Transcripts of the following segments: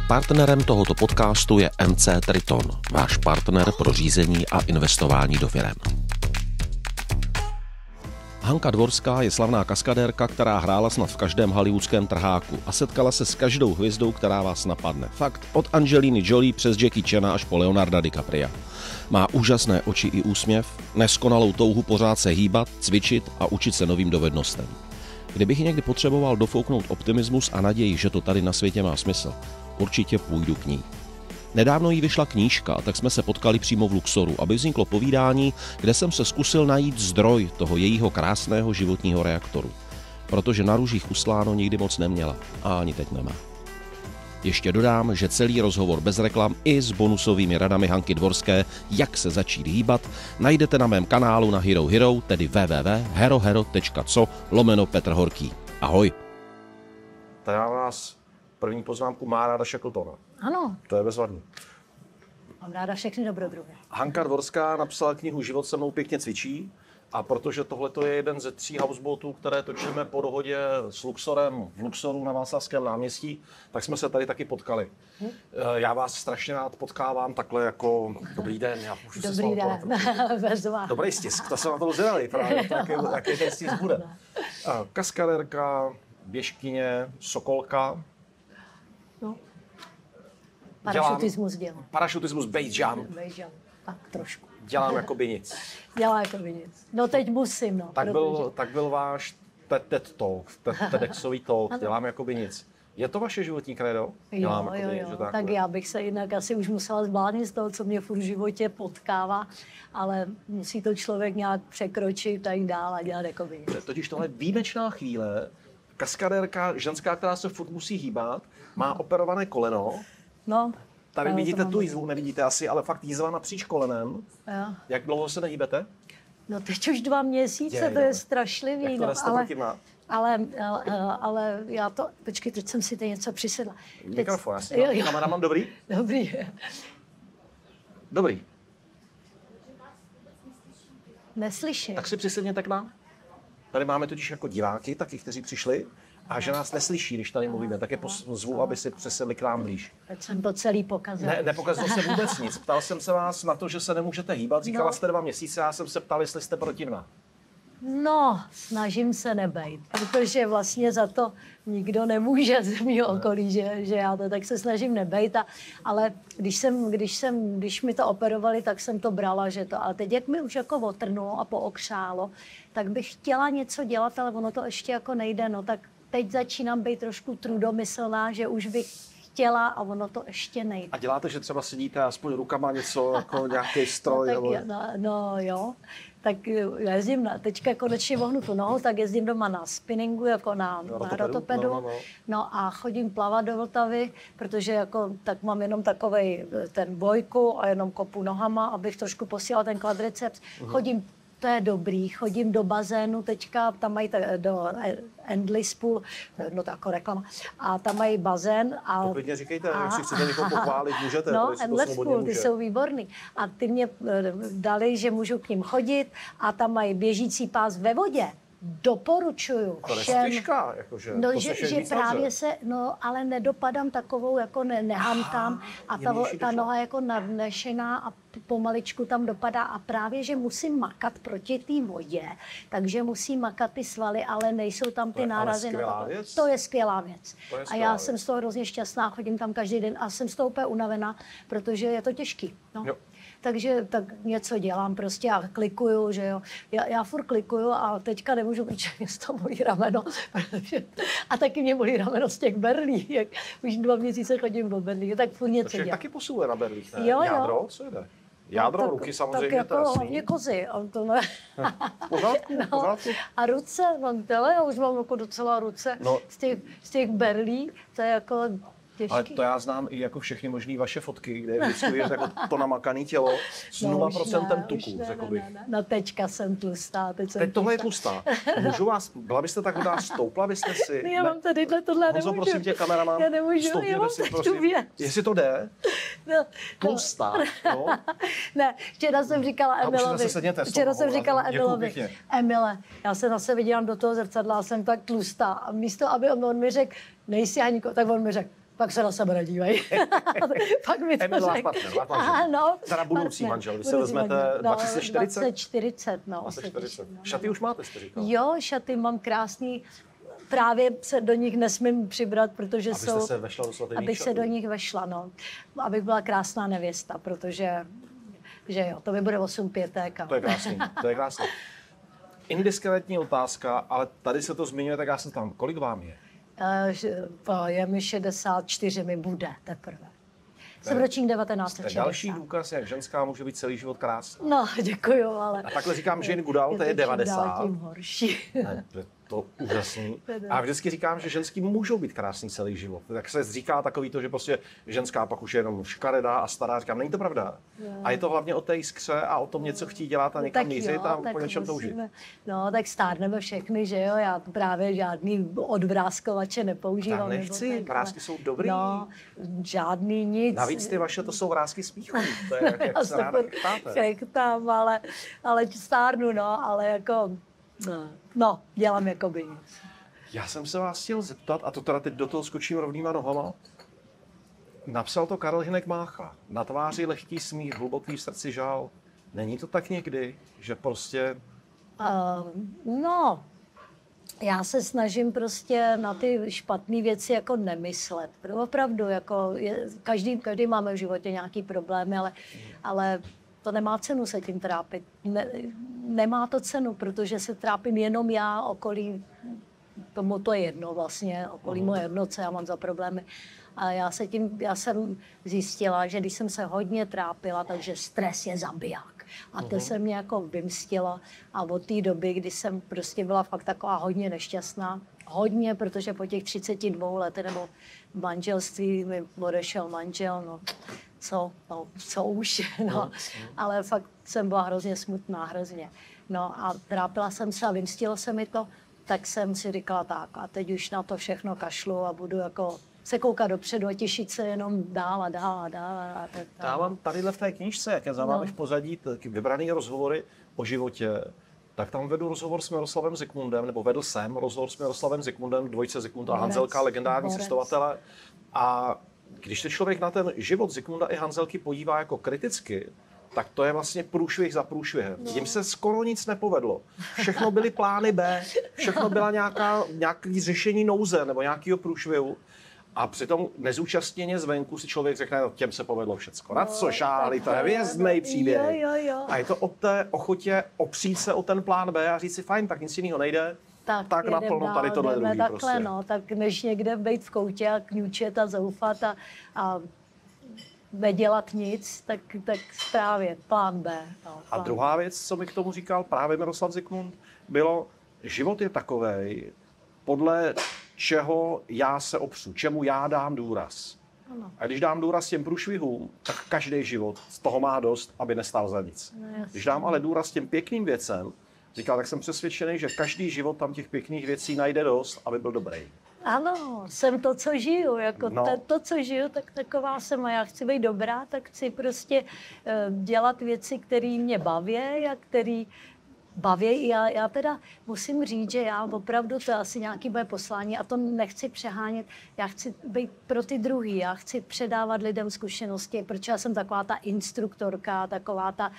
Partnerem tohoto podcastu je MC Triton, váš partner pro řízení a investování do firem. Hanka Dvorská je slavná kaskadérka, která hrála snad v každém hollywoodském trháku a setkala se s každou hvězdou, která vás napadne. Fakt, od Angeliny Jolie přes Jackie Chana až po Leonarda DiCapria. Má úžasné oči i úsměv, neskonalou touhu pořád se hýbat, cvičit a učit se novým dovednostem. Kdybych někdy potřeboval dofouknout optimismus a naději, že to tady na světě má smysl, určitě půjdu k ní. Nedávno jí vyšla knížka, a tak jsme se potkali přímo v Luxoru, aby vzniklo povídání, kde jsem se zkusil najít zdroj toho jejího krásného životního reaktoru. Protože na růžích usláno nikdy moc neměla a ani teď nemá. Ještě dodám, že celý rozhovor bez reklam i s bonusovými radami Hanky Dvorské, jak se začít hýbat, najdete na mém kanálu na Hero Hero, tedy www.herohero.co/Petr Horký. Ahoj. Tady mám vás první poznámku, má ráda Shackletona. Ano. To je bezvadný. Mám ráda všechny dobrodruhy. Hanka Dvorská napsala knihu Život se mnou pěkně cvičí. A protože tohle je jeden ze 3 houseboatů, které točíme po dohodě s Luxorem v Luxoru na Václavském náměstí, tak jsme se tady taky potkali. Já vás strašně rád potkávám takhle jako dobrý den. Já můžu dobrý den, bezva. Dobrý stisk, to jsem na to zvědavý právě, jaký ten stisk bude. Kaskadérka, běžkyně, sokolka. No. Parašutismus dělám. Parašutismus, base jump. Base jump, tak trošku. Dělám jakoby nic. Dělám jakoby nic. No teď musím, no. Tak byl váš TED Talk, TEDxový talk, dělám jakoby nic. Je to vaše životní kredo? Jo. Tak já bych se jinak asi už musela zbláznit z toho, co mě furt v životě potkává, ale musí to člověk nějak překročit a jít dál a dělat jakoby nic. Totiž tohle je výjimečná chvíle. Kaskadérka, ženská, která se furt musí hýbat, má operované koleno. No. Tady vidíte tu jízvu, nevidíte asi, ale fakt jízva napříč kolenem. Jo. Jak dlouho se nehýbete? No teď už 2 měsíce, to je strašlivý. Jak to ale já to... Počkej, teď jsem si tady něco přisedla. Mikrofon, já si kamera mám dobrý? Dobrý. Dobrý. Neslyším. Tak si přisedněte k nám. Tady máme totiž jako diváky, taky, kteří přišli. A že nás neslyší, když tady mluvíme, tak je zvu, aby si přesedli k nám blíž. Teď jsem to celý pokazil. Ne, nepokazil se vůbec nic. Ptal jsem se vás na to, že se nemůžete hýbat. Říkala jste 2 měsíce a já jsem se ptal, jestli jste protivná. No, snažím se nebejt, protože vlastně za to nikdo nemůže z mého okolí, že já to tak se snažím nebejt. Ale když mi to operovali, tak jsem to brala, že to. Ale teď, jak mi už jako otrnulo a pookřálo, tak bych chtěla něco dělat, ale ono to ještě jako nejde, no tak teď začínám být trošku trudomyslná, že už bych chtěla a ono to ještě nejde. A děláte, že třeba sedíte aspoň rukama něco, jako nějaký stroj? No jo, tak jezdím, teďka konečně vohnu tu nohu, tak jezdím doma na spinningu, jako na rotopedu. No a chodím plavat do Vltavy, protože jako, tak mám jenom takovej ten bojku a jenom kopu nohama, abych trošku posílala ten kvadriceps. Chodím, to je dobrý, chodím do bazénu teďka, tam mají do Endless Pool, no to jako reklama, a tam mají bazén. A to klidně říkejte, jestli chcete někoho pochválit, můžete. No, Endless Pool, ty jsou výborný. A ty mě dali, že můžu k ním chodit a tam mají běžící pás ve vodě. Doporučuju všem. Těžká, jakože, no, že právě se, no, ale nedopadám takovou, jako nehantám a ta noha jako nadnešená a pomaličku tam dopadá a právě, že musím makat proti té vodě, takže musím makat ty svaly, ale nejsou tam ty nárazy. To je skvělá věc. A já jsem z toho hrozně šťastná, chodím tam každý den a jsem z toho úplně unavená, protože je to těžký. No. Takže tak něco dělám prostě a klikuju, že jo. Já furt klikuju a teďka nemůžu, protože mě to bolí rameno. A taky mě bolí rameno z těch berlí, jak už 2 měsíce chodím do berlí, tak furt něco dělám. Taky posiluje na berlích, ne? Jo. Jádro, co jde? Jádro, no, ruky samozřejmě, tak jako to jasný. hlavně kozy. To ne. Pořádku. A ruce, já už mám jako docela ruce z těch berlí, to je jako těžký. Ale to já znám i jako všechny možný vaše fotky, kde je vždycky jako to namakané tělo s 0% tuku, řekl bych. No teďka jsem tlustá. Teď tohle je tlustá. Můžu vás, byla byste tak hodná, stoupla byste si? Já mám tady tohle, Honzo, prosím tě, kameraman, já nemůžu, si, prosím. Jestli to jde, tlustá, no. Ne, včera jsem říkala Emilovi, Emile, já se na sebe dívám do toho zrcadla a jsem tak tlustá. A místo, aby on mi řekl, nejsi Haníko, tak on mi řekl, Pak se na sebe nedívej. Pak mi to Emil, řekl. Ano. Teda budoucí manžel. Vy se vezmete 2040? 2040, no. 2040. Šaty už máte, jste říkal. Jo, šaty mám krásný. Právě se do nich nesmím přibrat, protože Abyste se vešla do svatebních abych se do nich vešla, no. Abych byla krásná nevěsta, protože že jo, to mi bude 8 pětek. To je krásný, to je krásný. Indiskretní otázka, ale tady se to zmiňuje, tak já se tam, kolik vám je? Je mi 64, mi bude teprve. Jsem ročník 1960. Další důkaz, jak ženská může být celý život krásná. No, děkuju, ale... A takhle říkám Jane Goodall, to je 90. Tím horší. Ne, to úžasný. A vždycky říkám, že ženský můžou být krásný celý život. Tak se říká takový to, že prostě ženská pak už je jenom škaredá a stará. Říkám, není to pravda. A je to hlavně o té jiskře a o tom něco chtít dělat a někam mířit a po něčem toužit. No, tak stárneme všechny, že jo? Já právě žádný odvrázkovače nepoužívám. Tak nechci, vrásky jsou dobrý. No, žádný nic. Navíc ty vaše, to jsou vrásky smíchový. To je, jak se ráda chechtám, ale stárnu, no, ale jako... No, dělám jakoby nic. Já jsem se vás chtěl zeptat, a to teda teď do toho skočím rovnýma nohama. Napsal to Karel Hynek Mácha. Na tváři lehký smích, hluboký v srdci žál. Není to tak někdy, že prostě... No, já se snažím prostě na ty špatné věci jako nemyslet. Opravdu, jako každý máme v životě nějaký problémy, ale to nemá cenu se tím trápit. Nemá to cenu, protože se trápím jenom já, okolí, tomu to je jedno vlastně, okolí moje jedno, co já mám za problémy. A já jsem zjistila, že když jsem se hodně trápila, takže stres je zabiják. A to se mě jako vymstila. A od té doby, kdy jsem prostě byla fakt taková hodně nešťastná, hodně, protože po těch 32 letech nebo v manželství mi odešel manžel, no co už, no. Ale fakt jsem byla hrozně smutná, hrozně. No a trápila jsem se a vymstilo se mi to, tak jsem si říkala tak a teď už na to všechno kašlu a budu jako se koukat dopředu a těšit se jenom dál a dál a dál. Já mám tadyhle v té knížce, jak je za vámi v pozadí, taky vybraný rozhovory o životě, tak tam vedu rozhovor s Miroslavem Zikmundem, nebo vedl jsem rozhovor s Miroslavem Zikmundem, dvojce Zikmunda a Hanzelka, legendární cestovatele. A když se člověk na ten život Zikmunda i Hanzelky podívá jako kriticky, tak to je vlastně průšvih za průšvihem. Jim se skoro nic nepovedlo. Všechno byly plány B, všechno byla nějaké řešení nouze nebo nějakého průšvihu. A přitom nezúčastněně zvenku si člověk řekne, no, těm se povedlo všecko. Na co šáli, to je hvězdnej příběh. A je to o té ochotě opřít se o ten plán B a říct si, fajn, tak nic jiného nejde. Tak naplno tady tohle druhý takhle, prostě. No, tak než někde být v koutě a kňučet a zoufat a nedělat nic, tak právě plán B. No, plán. A druhá věc, co mi k tomu říkal právě Miroslav Zikmund, bylo, život je takovej, podle čeho já se opřu, čemu já dám důraz. Ano. A když dám důraz těm průšvihům, tak každý život z toho má dost, aby nestál za nic. No, když dám ale důraz těm pěkným věcem, říkal, tak jsem přesvědčený, že každý život tam těch pěkných věcí najde dost, aby byl dobrý. Ano, jsem to, co žiju. Jako to, co žiju, tak taková jsem. A já chci být dobrá, tak chci prostě dělat věci, které mě baví a které baví. Já teda musím říct, že já opravdu, to je asi nějaké moje poslání a to nechci přehánět. Já chci být pro ty druhý, já chci předávat lidem zkušenosti, protože já jsem taková ta instruktorka, taková ta,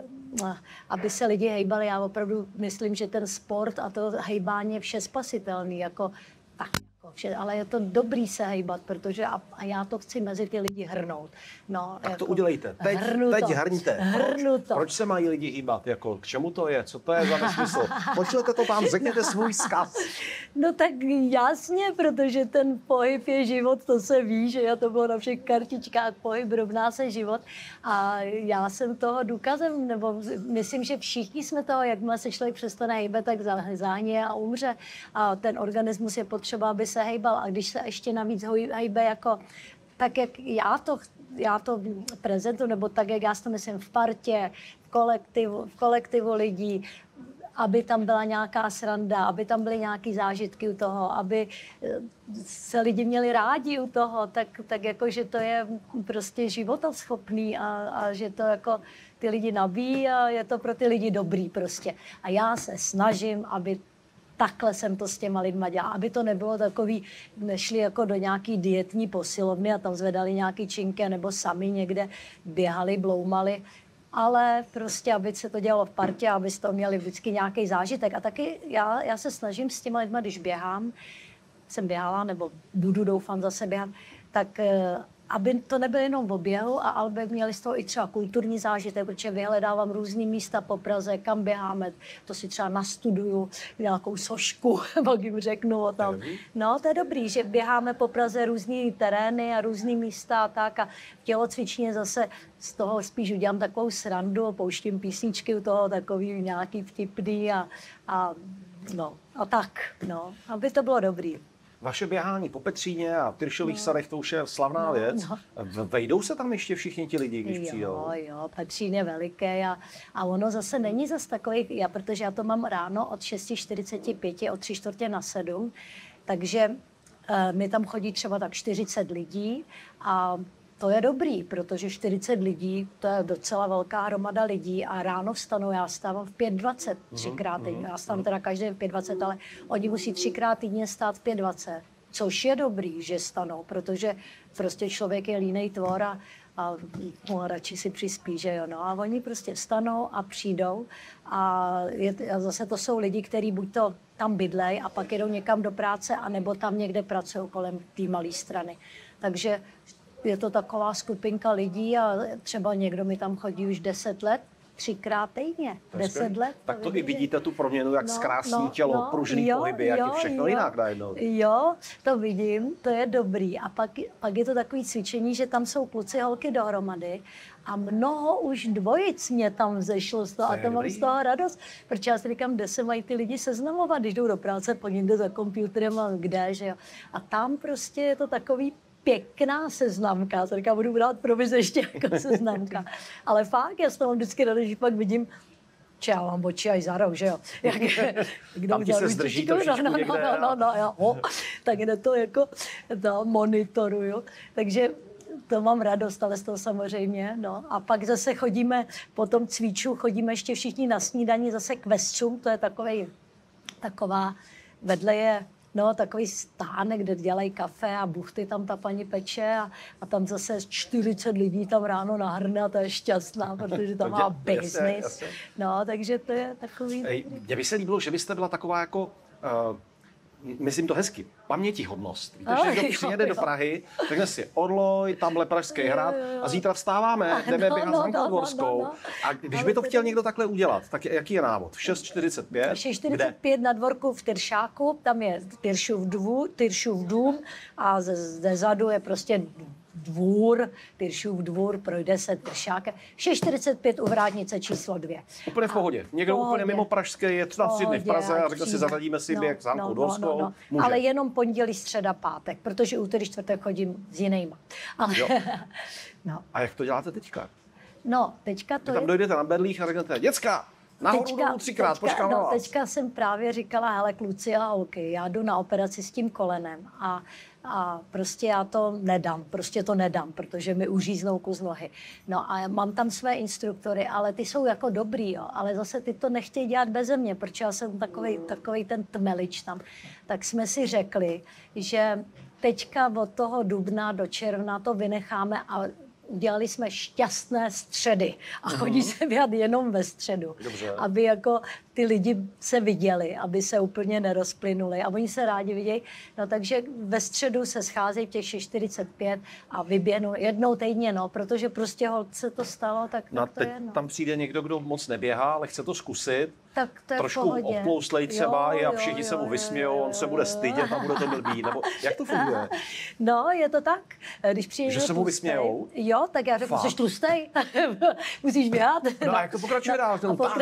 aby se lidi hejbali. Já opravdu myslím, že ten sport a to hejbání je vše spasitelný, jako tak. Ale je to dobrý se hejbat, protože a já to chci mezi ty lidi hrnout. No, tak jako, to udělejte. Teď hrňte. Proč se mají lidi hýbat? Jako, k čemu to je? Co to je za nesmysl? Počujete to tam, řekněte svůj vzkaz. No tak jasně, protože ten pohyb je život, to se ví, že to bylo na všech kartičkách, pohyb rovná se život. A já jsem toho důkazem, nebo myslím, že všichni jsme toho, jakmile se člověk přestane hýbat, tak záhně a umře. A ten organismus je potřeba, aby se hejbal. A když se ještě navíc hejbe jako tak, jak já to prezentuji, nebo tak, jak já si to myslím v partě, v kolektivu lidí, aby tam byla nějaká sranda, aby tam byly nějaké zážitky u toho, aby se lidi měli rádi u toho, tak jako, že to je prostě životaschopný a že to jako ty lidi nabíjí a je to pro ty lidi dobrý prostě. A já se snažím, aby takhle jsem to s těma lidma dělala, aby to nebylo takový, nešli jako do nějaký dietní posilovny a tam zvedali nějaký činky, nebo sami někde běhali, bloumali, ale prostě, aby se to dělalo v partě, aby to měli vždycky nějaký zážitek. A taky já se snažím s těma lidma, když běhám, jsem běhala, nebo budu doufám zase běhat, tak aby to nebylo jenom v oběhu, a aby měli z toho i třeba kulturní zážitek, protože vyhledávám různý místa po Praze, kam běháme, to si třeba nastuduju, nějakou sošku, pak jim řeknu o tom. No, to je dobrý, že běháme po Praze různý terény a různý místa a tak, a v tělocvičně zase z toho spíš udělám takovou srandu, pouštím písničky u toho, takový nějaký vtipný a tak, no, aby to bylo dobrý. Vaše běhání po Petříně a Tyršových sadech, to už je slavná věc. Vejdou se tam ještě všichni ti lidi, když přijdou? Jo, Petřín je veliké a ono zase není zase takový, protože já to mám ráno od 6:45, od 6:45, takže mi tam chodí třeba tak 40 lidí a to je dobrý, protože 40 lidí, to je docela velká hromada lidí a ráno vstanu, já stávám v 5:20 třikrát týdně. Já stávám teda každý v 5:20, ale oni musí 3krát týdně stát v 5:20, což je dobrý, že stanou, protože prostě člověk je línej tvor a radši si přispí, že jo, no. A oni prostě vstanou a přijdou a zase to jsou lidi, kteří buď to tam bydlej a pak jedou někam do práce, anebo tam někde pracují kolem té malé strany. Takže je to taková skupinka lidí a třeba někdo mi tam chodí už 10 let, 3krát týdně, 10 let. Tak to i vidíte tu proměnu, jak zkrásní tělo, pružný pohyby, jak je všechno jinak najednou. Jo, to vidím, to je dobrý. A pak je to takový cvičení, že tam jsou kluci, holky dohromady a mnoho už dvojic mě tam vzešlo z toho a to mám z toho radost, protože já si říkám, kde se mají ty lidi seznamovat, když jdou do práce, po někde za počítačem a kde, že jo. A tam prostě je to takový pěkná seznamka. Já říkám, budu brát provize ještě jako seznamka. Ale fakt, já z toho vždycky ráda, že pak vidím, že já mám oči až za rok, že jo. Tam ti se zdrží trošičku někde. Tak jde to jako monitoruju. Takže to mám radost, ale z toho samozřejmě. No. A pak zase chodíme, po tom cviču, chodíme ještě všichni na snídani zase k vestřům, to je taková, vedle je takový stánek, kde dělají kafe a buchty tam ta paní peče a tam zase 40 lidí tam ráno nahrne a to je šťastná, protože tam má business. No, takže to je takový... Mně by se líbilo, že byste byla taková jako... myslím to hezky, pamětihodnost. Víte, že někdo přijede do Prahy, řekne si Orloj, tamhle Pražský hrad a zítra vstáváme, jdeme běhat s Hankou Dvorskou. A když by to chtěl někdo takle udělat, tak jaký je návod? V 6:45? 6:45 na Dvorku v Tyršáku, tam je Tyršův dům a zezadu je prostě dvůr, Tyršův dvůr, projde se Tyršákem. 6:45 u Hrádnice číslo 2. Úplně v pohodě. Někdo úplně mimo pražské je třeba 3 dny v Praze a řekne si, zařadíme si běh s Hankou Dvorskou. Ale jenom pondělí, středa, pátek, protože úterý, čtvrtek chodím s jinýma. Ale, A jak to děláte teďka? No, teďka to tam dojdete na berlích a řeknete, děcka, nahoru dolů 3krát, počkám na vás. Teďka jsem právě říkala, hele kluci a holky, já jdu na operaci s tím kolenem a prostě já to nedám, protože mi uříznou kus nohy. No a mám tam své instruktory, ale ty jsou jako dobrý, jo, ale zase ty to nechtějí dělat beze mě, protože já jsem takovej ten tmelič tam. Tak jsme si řekli, že teďka od toho dubna do června to vynecháme a udělali jsme šťastné středy a chodí se běhat jenom ve středu. Dobře. Aby jako ty lidi se viděli, aby se úplně nerozplynuli a oni se rádi vidějí. No takže ve středu se scházejí v těch 6:45 a vyběhnou jednou týdně, protože prostě holce to stalo, tak to je. Tam přijde někdo, kdo moc neběhá, ale chce to zkusit. Tak to je trošku obtlouslej třeba a všichni se mu vysmějou, on se bude stydět a bude to blbý, nebo jak to funguje? No, je to tak. Když přijde, že se mu vysmějou? Jo, tak já řeknu, jsi tlustej, musíš běhat. No a jak to pokračuje dál?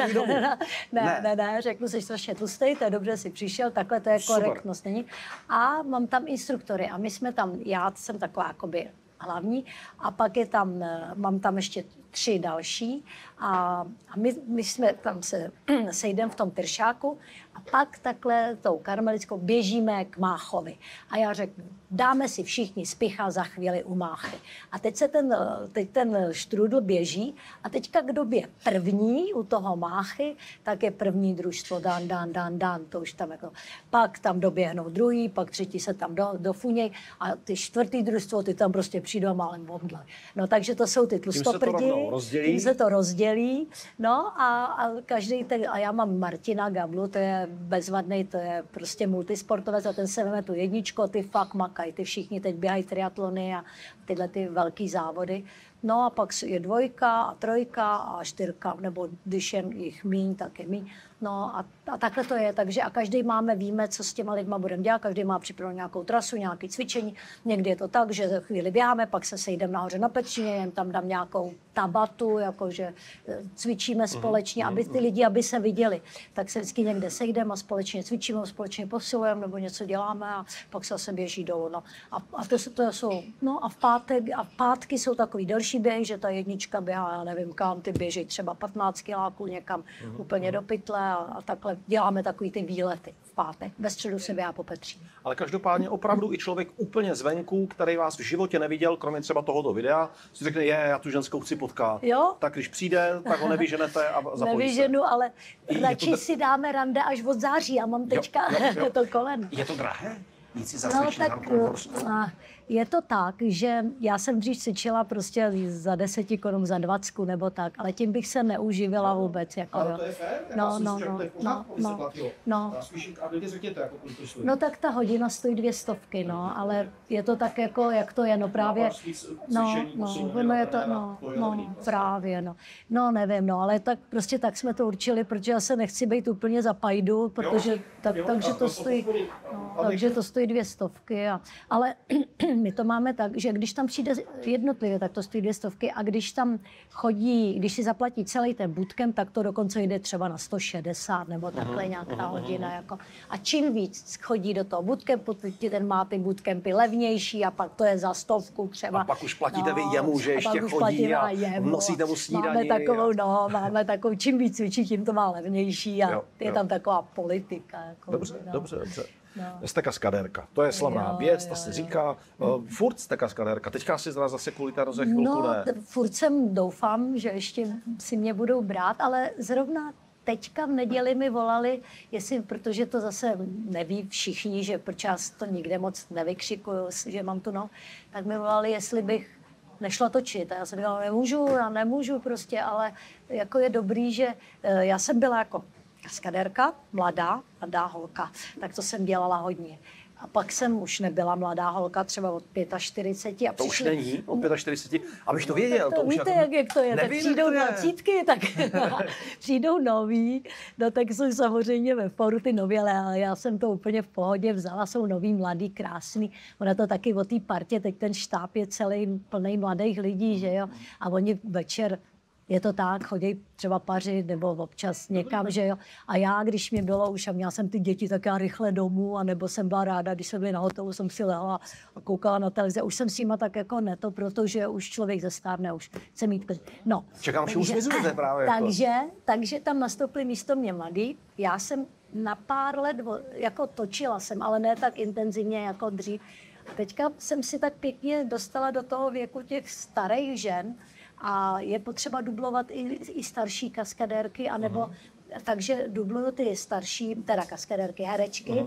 Ne, řeknu, jsi strašně tlustej, to je dobře, jsi přišel, takhle to je korektnost, není? A mám tam instruktory a my jsme tam, já jsem taková jakoby hlavní a pak mám tam ještě 3 další a my jsme tam se sejdeme v tom Tyršáku a pak takhle tou Karmelickou běžíme k Máchovi. A já řeknu, dáme si všichni spicha za chvíli u máchy. A teď ten štrůdl běží a teďka kdo je první u toho máchy, tak je první družstvo dan, to už tam jako, pak tam doběhnou druhý, pak třetí se tam dofuněj a ty čtvrtý družstvo, ty tam prostě přijdou málem omdle. No takže to jsou ty tlustoprdi, tím se to rozdělí, no a každý a já mám Martina Gablu, to je bezvadný, to je prostě multisportovec a ten se veme tu jedničku, ty fakt makají, ty všichni teď běhají triatlony a tyhle ty velký závody. No a pak je 2 a 3 a 4, nebo když je jich míň, tak je míň. No a takhle to je, takže a každý víme, co s těma lidma budeme dělat, každý má připravenou nějakou trasu, nějaké cvičení. Někdy je to tak, že za chvíli běháme, pak se sejdeme nahoře na Petříně, jen tam dám nějakou tabatu, jakože cvičíme společně, aby ty lidi, aby se viděli. Tak se vždycky někde sejdeme a společně cvičíme, společně posilujeme nebo něco děláme a pak se zase běží dolů. No. A to jsou, no a v pátky jsou takový delší běhy, že ta jednička běhá, já nevím kam, ty běží třeba 15 kiláků někam úplně do pytle a takhle děláme takový ty výlety v pátek. Ve středu se běhá po Petříně. Ale každopádně opravdu i člověk úplně zvenku, který vás v životě neviděl, kromě třeba tohoto videa, si řekne, já tu ženskou chci potkat. Jo? Tak když přijde, tak ho nevyženete a zapojí se. Nevyženu, ale radši si dáme rande až od září. Já mám teďka to koleno. Je to drahé? Nic si je to tak, že já jsem dřív cvičila prostě za 10 korun, za 20 nebo tak, ale tím bych se neuživila vůbec. Jako, ale to je fér? No tak ta hodina stojí 200, no, ale je to tak jako, jak to je, no právě, právě, no nevím, no, ale tak prostě tak jsme to určili, protože já se nechci být úplně za pajdu, protože takže to stojí 200, ale my to máme tak, že když tam přijde jednotlivě, tak to stojí 200 a když tam chodí, když si zaplatí celý ten bootcamp, tak to dokonce jde třeba na 160 nebo takhle nějaká hodina. Jako. A čím víc chodí do toho bootcampu, ten má ty bootcampy levnější a pak to je za 100 třeba. A pak už platíte vy jemu, že ještě chodí a nosíte mu snídaní. Máme takovou, čím víc cvičí, tím to má levnější a je tam taková politika. Jako, dobře. Jste kaskadérka, to je slavná věc, ta se říká. Furt jste kaskadérka, teďka si zase kvůli té noze chvilku ne. Furt jsem doufám, že ještě si mě budou brát, ale zrovna teďka v neděli mi volali, protože to zase neví všichni, že proč já to nikde moc nevykřikuju, že mám tu nohu, tak mi volali, jestli bych nešla točit. A já jsem říkala, já nemůžu prostě, ale jako je dobrý, že já jsem byla jako kaskadérka, mladá holka, tak to jsem dělala hodně. A pak jsem už nebyla mladá holka, třeba od 45. A to už není, od 45, abych to věděl. To už víte, jako, jak to je, tak přijdou 20, tak přijdou noví, no tak jsou samozřejmě ve foru ty nově, ale já jsem to úplně v pohodě vzala, jsou noví, mladí, krásný. Ona to taky o té partě, teď ten štáb je celý plný mladých lidí, že jo, a oni večer je to tak, chodí třeba pařit nebo občas někam, že jo. A já, když mě bylo už a měla jsem ty děti, tak já rychle domů, anebo jsem byla ráda, když jsme byli na hotovu, jsem si lehla a koukala na televizi. Už jsem s nima tak jako neto, protože už člověk zestárne, už chce mít klid. No. Čekám, že už zmizujete právě. Takže tam nastoupili místo mě mladý. Já jsem na pár let jako točila jsem, ale ne tak intenzivně jako dřív. Teďka jsem si tak pěkně dostala do toho věku těch starých žen, a je potřeba dublovat i starší kaskadérky, anebo takže dubluju ty starší, teda kaskadérky, herečky,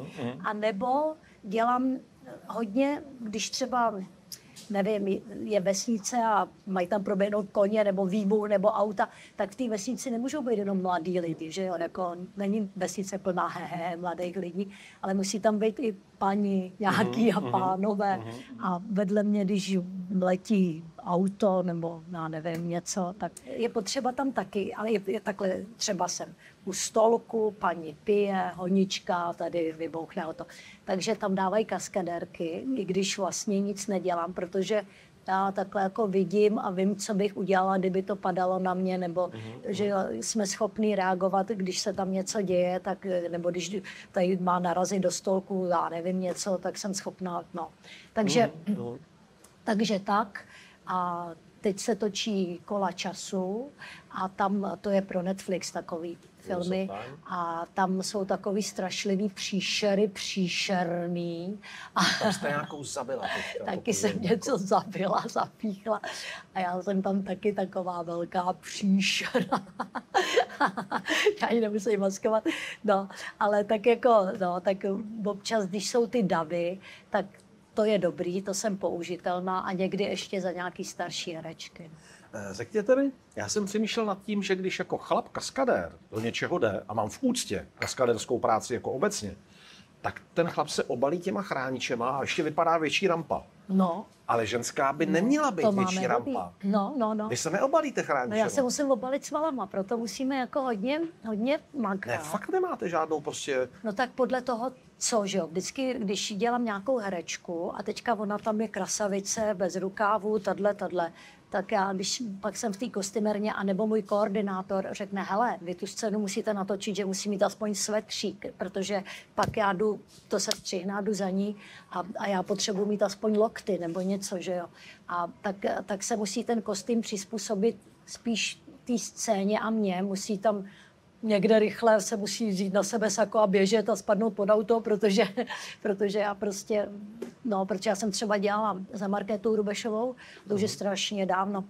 anebo dělám hodně, když třeba, nevím, je vesnice a mají tam proběhnout koně nebo výbuch nebo auta, tak v té vesnici nemůžou být jenom mladí lidi, že jo, jako není vesnice plná mladých lidí, ale musí tam být i paní nějaký a pánové a vedle mě, když letí auto nebo já nevím něco, tak je potřeba tam taky, ale je takhle třeba jsem u stolku, paní pije, honička, tady vybouchne auto. Takže tam dávají kaskadérky, i když vlastně nic nedělám, protože já takhle jako vidím a vím, co bych udělala, kdyby to padalo na mě, nebo že jsme schopní reagovat, když se tam něco děje, tak, nebo když tady má narazit do stolku, já nevím něco, tak jsem schopná, no. Takže tak. A teď se točí Kola času a tam to je pro Netflix takový. filmy a tam jsou takový strašlivý příšerný. Tam jste nějakou zabila teďka. Taky jsem něco zabila, zapíchla a já jsem tam taky taková velká příšera. Já ji nemusím maskovat. No, ale tak jako, no, tak občas, když jsou ty davy, tak to je dobrý, to jsem použitelná a někdy ještě za nějaký starší herečky. Řekněte mi, já jsem přemýšlel nad tím, že když jako chlap kaskadér do něčeho jde a mám v úctě kaskadérskou práci jako obecně, tak ten chlap se obalí těma chráničema a ještě vypadá větší rampa. No. Ale ženská by neměla být větší rampa. No. Vy se neobalíte chráničema. No já se musím obalit svalama, proto musíme jako hodně makat. Ne, fakt nemáte žádnou prostě... No tak podle toho, co, že jo, vždycky, když dělám nějakou herečku a teďka ona tam je krasavice, bez rukávu, tadle, tak já, když pak jsem v té kostymérně, anebo můj koordinátor řekne, hele, vy tu scénu musíte natočit, že musí mít aspoň svetřík, protože pak já jdu, to se střihná, jdu za ní a já potřebuji mít aspoň lokty nebo něco, že jo. A tak se musí ten kostým přizpůsobit spíš té scéně a mně, musí tam někde rychle se musí vzít na sebe sako a běžet a spadnout pod auto, protože já prostě, no, protože já jsem třeba dělala za Markétou Rubešovou, to už je strašně dávno.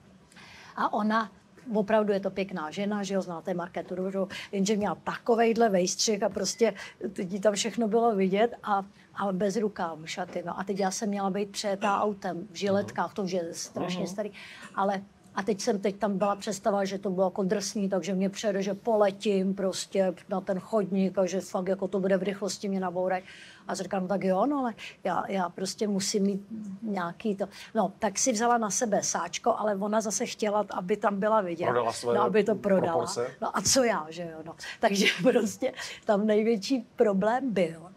A ona, opravdu je to pěkná žena, že jo, znáte Markétu Rubešovou, jenže měla takovejhle vejstřih a prostě teď tam všechno bylo vidět a bez rukáv, šaty, no. A teď já jsem měla být přejetá autem v žiletkách, to už je strašně starý, ale a teď tam byla představa, že to bylo jako drsný, takže mě přijede, že poletím prostě na ten chodník a že fakt jako to bude v rychlosti mě nabourať. A říkám, tak jo, no ale já prostě musím mít nějaký to. No, tak si vzala na sebe sáčko, ale ona zase chtěla, aby tam byla vidět. Prodala své aby to prodala. Proporce. No a co já, že jo, no. Takže prostě tam největší problém byl,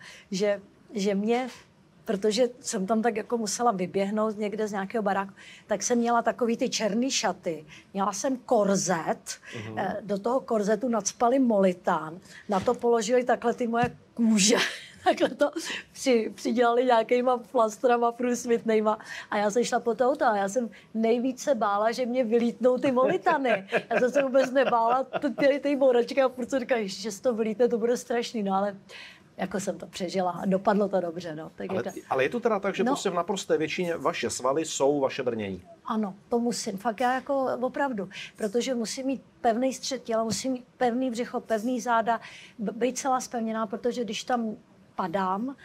že mě... Protože jsem tam tak jako musela vyběhnout někde z nějakého baráku, tak jsem měla takový ty černý šaty. Měla jsem korzet, do toho korzetu nacpali molitán, na to položili takhle ty moje kůže, takhle to přidělali nějakýma plastrama průsvitnejma a já jsem šla po to auto a já jsem nejvíce bála, že mě vylítnou ty molitany. Já jsem se vůbec nebála, ty bouračky a furt jsem říkala, že se to vylítne, to bude strašný, no ale jako jsem to přežila a dopadlo to dobře. No. Tak ale je to teda tak, že prostě v naprosté většině vaše svaly jsou vaše brnění? Ano, to musím. Fakt já jako opravdu. Protože musím mít pevný střed těla, musím mít pevný břicho, pevný záda, být celá zpevněná, protože když tam padám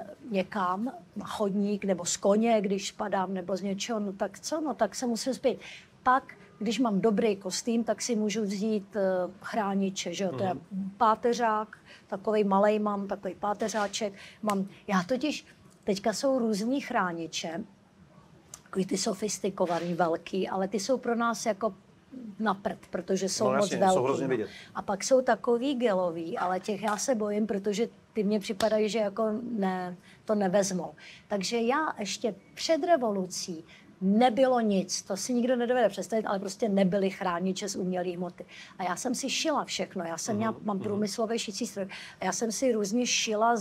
někam na chodník nebo z koně, když padám nebo z něčeho, no tak co? No tak se musím zpět. Pak když mám dobrý kostým, tak si můžu vzít chrániče, že jo, to je páteřák, takovej malej mám, takový páteřáček. Já totiž, teďka jsou různý chrániče, takový ty sofistikovaný, velký, ale ty jsou pro nás jako na prd, protože jsou moc velký. Jsou hrozně vidět. A pak jsou takový gelový, ale těch já se bojím, protože ty mně připadají, že jako to nevezmou. Takže já ještě před revolucí nebylo nic, to si nikdo nedovede představit, ale prostě nebyly chrániče z umělé hmoty. A já jsem si šila všechno, mám průmyslový šicí stroj, a já jsem si různě šila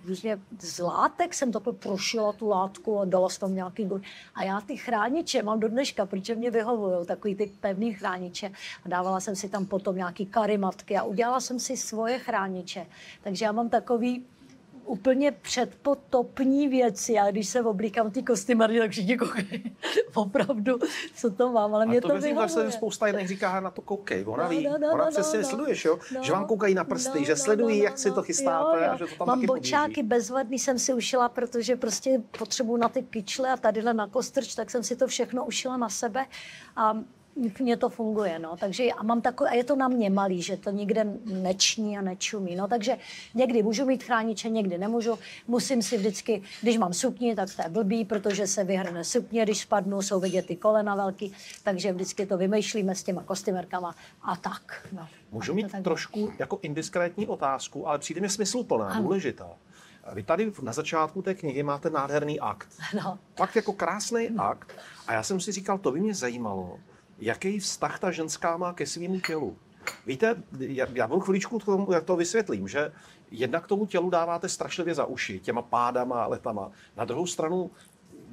z látek, jsem to prošila tu látku a dala jsem tam nějaký guň. A já ty chrániče mám do dneška, protože mě vyhovují takový ty pevný chrániče. A dávala jsem si tam potom nějaký karimatky a udělala jsem si svoje chrániče. Takže já mám takový úplně předpotopní věci. Já když se oblíkám ty kostýmárny, tak všichni koukají. Opravdu, co to mám, ale mě to vyhovuje. Ale spousta jiných říká, na to koukej. Ona ví, ona přesně sleduješ, jo? Že vám koukají na prsty, že sledují, jak si to chystáte a že to tam mám taky bočáky bezvadný, jsem si ušila, protože prostě potřebuju na ty kyčle a tadyhle na kostrč, tak jsem si to všechno ušila na sebe a mně to funguje, no, takže a je to na mě malý, že to nikde neční a nečumí, no, takže někdy můžu mít chrániče, někdy nemůžu, musím si vždycky, když mám sukni, tak to je blbý, protože se vyhrne sukně, když spadnu, jsou vidět ty kolena velký, takže vždycky to vymýšlíme s těma kostýmerkama a tak, no. Můžu mít trošku jako indiskrétní otázku, ale přijde mi smysluplná, důležitá. Vy tady na začátku té knihy máte nádherný akt. No. Fakt jako krásný akt. A já jsem si říkal, to by mě zajímalo, jaký vztah ta ženská má ke svému tělu. Víte, já budu chviličku k tomu, jak to vysvětlím, že jednak k tomu tělu dáváte strašlivě za uši, těma pádama a letama. Na druhou stranu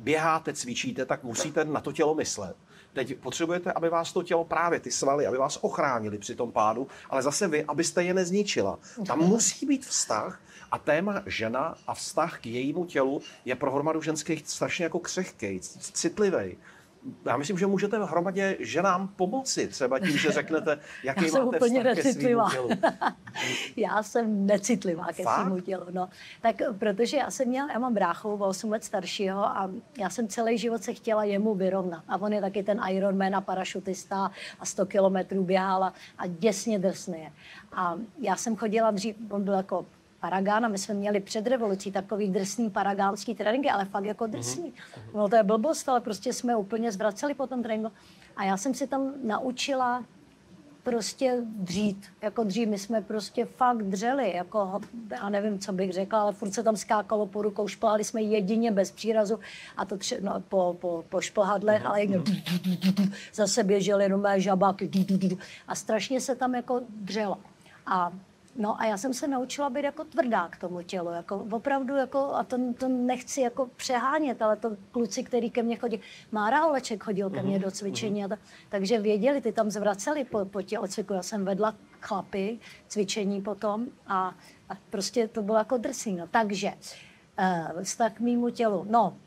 běháte, cvičíte, tak musíte na to tělo myslet. Teď potřebujete, aby vás to tělo právě ty svaly, aby vás ochránili při tom pádu, ale zase vy, abyste je nezničila. Tam musí být vztah a téma žena a vztah k jejímu tělu je pro hromadu ženských strašně jako křehkej, citlivý. Já myslím, že můžete hromadě ženám pomoci, třeba tím, že řeknete, jaký máte vztah ke svému tělu. Já jsem necitlivá ke svému tělu. No. Tak protože já mám bráchu o 8 let staršího a já jsem celý život se chtěla jemu vyrovnat. A on je taky ten Ironman a parašutista a 100 kilometrů běhala a děsně drsný je. A já jsem chodila dřív, on byl jako Paragán a my jsme měli před revolucí takový drsný paragánský tréninky, ale fakt jako drsný. No to je blbost, ale prostě jsme úplně zvraceli po tom tréninku. A já jsem si tam naučila prostě dřít. Jako dřív my jsme prostě fakt dřeli. Jako, já nevím, co bych řekla, ale furt se tam skákalo po rukou, šplhali jsme jedině bez přírazu a to po šplhadlech, ale někdo zase běželi jenom mé žabáky a strašně se tam jako dřelo. No a já jsem se naučila být jako tvrdá k tomu tělu, jako opravdu, jako, a to nechci jako přehánět, ale to kluci, který ke mně chodí, Mára Oleček chodil ke mně do cvičení, takže věděli, ty tam zvraceli po tělocviku, já jsem vedla chlapy cvičení potom a prostě to bylo jako drsný, no. Takže vztah k mému tělu, no.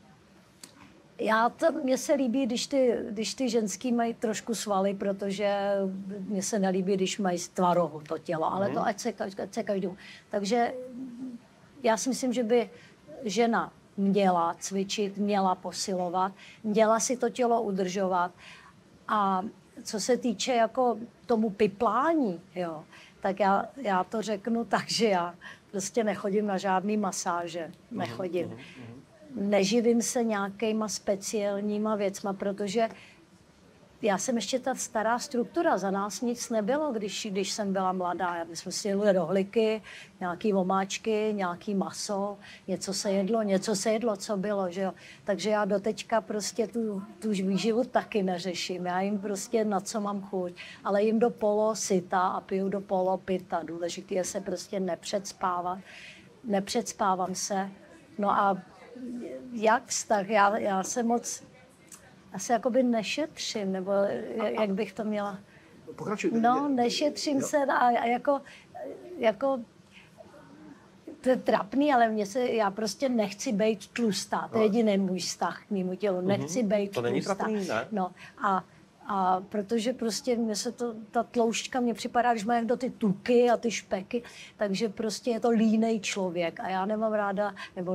Mně se líbí, když ty ženský mají trošku svaly, protože mně se nelíbí, když mají tvarohu to tělo, ale to ať se každému. Takže já si myslím, že by žena měla cvičit, měla posilovat, měla si to tělo udržovat. A co se týče jako tomu piplání, jo, tak já to řeknu tak, že já prostě nechodím na žádný masáže, nechodím. Neživím se nějakýma speciálníma věcma, protože já jsem ještě ta stará struktura, za nás nic nebylo, když jsem byla mladá. My jsme si jedli rohlíky, nějaký omáčky, nějaký maso, něco se jedlo, co bylo, že jo. Takže já doteďka prostě tu výživu taky neřeším. Já jim prostě na co mám chuť, ale jim do polo syta a piju do polo pita. Důležité je se prostě nepředspávat. Nepředspávám se. No a jak vztah? Já se moc asi jakoby nešetřím, nebo jak bych to měla? Pokračuj. No, nešetřím se a jako to je trapný, ale já prostě nechci být tlustá. To je jediný můj vztah k mému tělu. Nechci být tlustá. To není trapný, ne? No, a protože prostě ta tloušťka mně připadá, když má někdo ty tuky a ty špeky, takže prostě je to línej člověk a já nemám ráda, nebo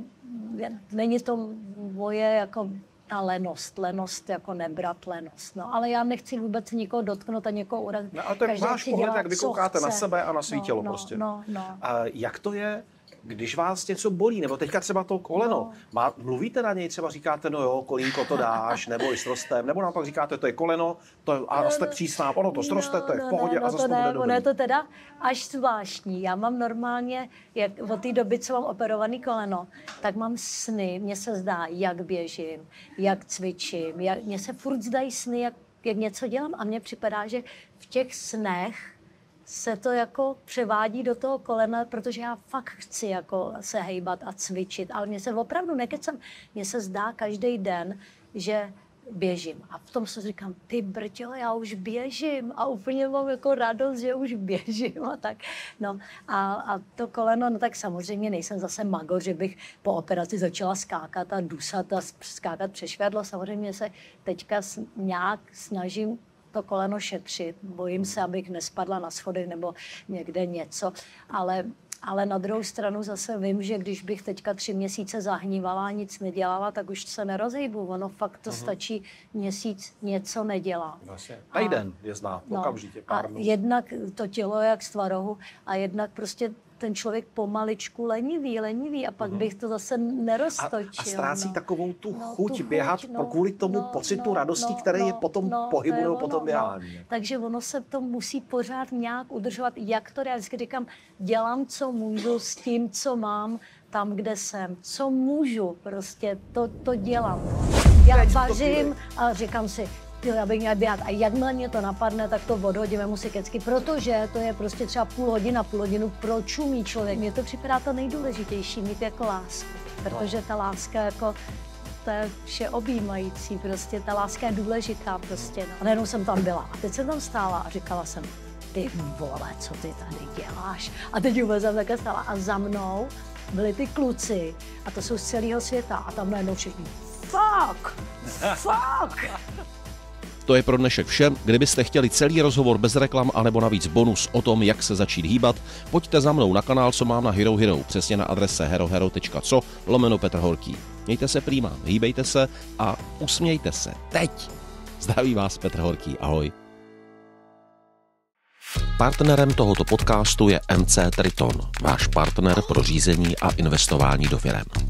není to moje jako ta lenost jako nebrat lenost. No, ale já nechci vůbec nikoho dotknout a někoho urazit. No, ale to je váš pohled, jak vy koukáte na sebe a na svý tělo prostě. No. A jak to je, když vás něco bolí, nebo teďka třeba to koleno, mluvíte na něj, třeba říkáte, no jo, kolínko to dáš, nebo i s rostem, nebo naopak říkáte, to je koleno, a jste přísná, ono to sroste, to je v pohodě a zase to bude dobrý. Ono je to teda až zvláštní. Já mám normálně, od té doby, co mám operovaný koleno, tak mám sny, mně se zdá, jak běžím, jak cvičím, mně se furt zdají sny, jak něco dělám a mně připadá, že v těch snech se to jako převádí do toho kolena, protože já fakt chci jako se hejbat a cvičit, ale mně se opravdu nekecám, mně se zdá každý den, že běžím. A v tom se říkám, ty brťo, já už běžím a úplně mám jako radost, že už běžím a tak. No a to koleno, no tak samozřejmě nejsem zase magor, že bych po operaci začala skákat a dusat a skákat přes švadlo. Samozřejmě se teďka nějak snažím to koleno šetřit. Bojím se, abych nespadla na schody nebo někde něco, ale na druhou stranu zase vím, že když bych teďka 3 měsíce zahnívala a nic nedělala, tak už se nerozejbu. Ono fakt to stačí měsíc něco nedělá. Vlastně. Týden je znát, okamžitě, pár dnů. Jednak to tělo je jak z tvarohu a jednak prostě ten člověk pomaličku lenivý a pak bych to zase neroztočil. A ztrácí takovou tu chuť běhat kvůli tomu pocitu radosti, který je potom pohybu nebo potom běhání. Takže ono se to musí pořád nějak udržovat, jak to já vždycky říkám, dělám, co můžu s tím, co mám, tam, kde jsem. Co můžu, prostě to dělám. Já vařím a říkám si, já bych měla běhat. A jakmile mě to napadne, tak to odhodíme mu si kecky, protože to je prostě třeba půl hodinu pročumí člověk. Mně to připadá to nejdůležitější, mít jako lásku, protože ta láska jako to je všeobjímající, prostě ta láska je důležitá prostě. No. A najednou jsem tam byla a teď jsem tam stála a říkala jsem, ty vole, co ty tady děláš? A teď vůbec jsem také stála a za mnou byli ty kluci a to jsou z celého světa a tam najednou všichni, fuck. To je pro dnešek vše. Kdybyste chtěli celý rozhovor bez reklam anebo navíc bonus o tom, jak se začít hýbat, pojďte za mnou na kanál, co mám na Hero Hero, přesně na adrese herohero.co/Petr Horký. Mějte se prýma, hýbejte se a usmějte se. Teď! Zdraví vás Petr Horký, ahoj. Partnerem tohoto podcastu je MC Triton, váš partner pro řízení a investování do firem.